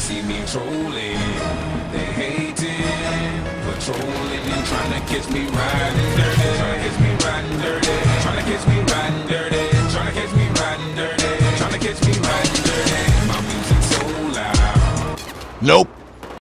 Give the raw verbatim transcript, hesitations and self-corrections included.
see me trolling, they hating, patrolling and trying to catch me riding dirty, trying to catch me riding dirty, trying to catch me riding dirty, trying to catch me riding dirty, trying to catch me riding dirty. My music's so loud. Nope.